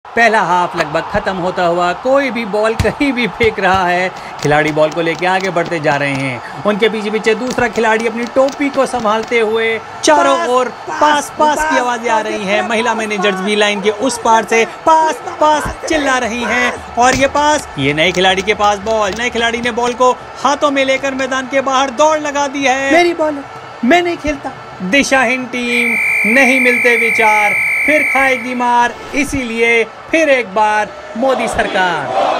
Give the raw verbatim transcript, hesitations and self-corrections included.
पहला हाफ लगभग खत्म होता हुआ, कोई भी बॉल कहीं भी फेंक रहा है। खिलाड़ी बॉल को लेकर आगे बढ़ते जा रहे हैं। उनके पीछे पीछे दूसरा खिलाड़ी अपनी टोपी को संभालते हुए चारों ओर पास पास की आवाजें आ रही हैं। महिला मैनेजर्स भी लाइन के उस पार से पास पास चिल्ला रही हैं। और ये पास, ये नए खिलाड़ी के पास बॉल, नए खिलाड़ी ने बॉल को हाथों में लेकर मैदान के बाहर दौड़ लगा दी है। मेरी बॉल है, मैं नहीं खेलता। दिशाहीन टीम, नहीं मिलते विचार, फिर खाएगी मार। इसीलिए फिर एक बार मोदी सरकार।